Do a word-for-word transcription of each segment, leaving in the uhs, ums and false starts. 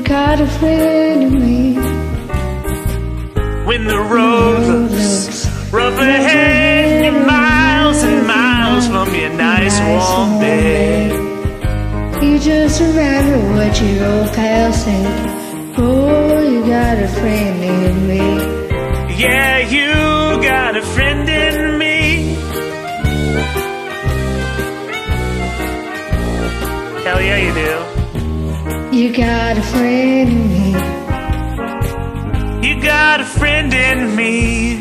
got a friend in me. When the road looks rough ahead, you're miles and miles from your nice warm bed. You just remember what your old pal said. Oh, you got a friend in me. Yeah, you got a friend in me. Hell yeah, you do. You got a friend in me. You got a friend in me.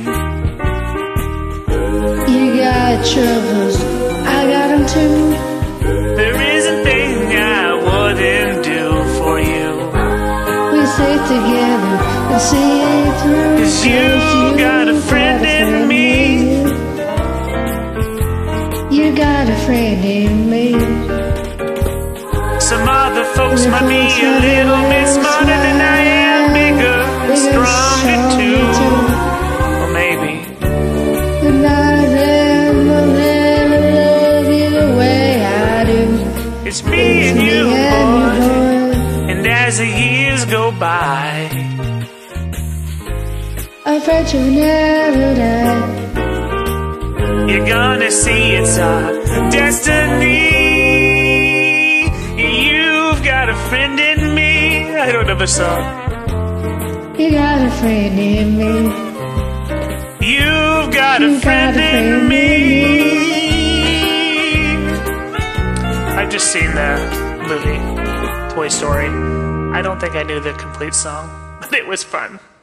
You got troubles, I got them too. There is a thing I wouldn't do for you. We sit together and see it through. 'Cause you, you got a friend in me. You got a friend in me. Some other folks might be a little bit smarter than I am, bigger and stronger too. Or maybe. But none of them will ever love you the way I do. It's me and you, boy. And as the years go by, our friendship will never die. you're gonna see it's our destiny. You've got a friend in me. I don't know the song. You got a friend in me. You've got a You friend got a in friend me. in I've just seen the movie Toy Story. I don't think I knew the complete song, but it was fun.